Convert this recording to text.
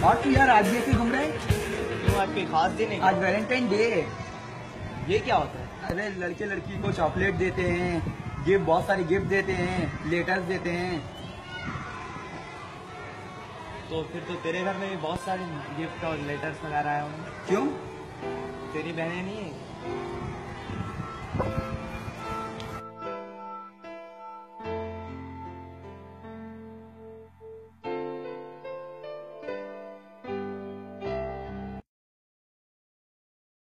और तू यार आज भी ऐसे घूम रहा है? क्यों, आज कोई खास दिन है? आज वैलेंटाइन डे है। ये क्या होता है? अरे लड़के लड़की को चॉकलेट देते हैं, गिफ्ट, बहुत सारे गिफ्ट देते हैं, लेटर्स देते हैं। तो फिर तो तेरे घर में भी बहुत सारे गिफ्ट और लेटर्स वगैरह आए होंगे। क्यों? तेरी बहनें नहीं है?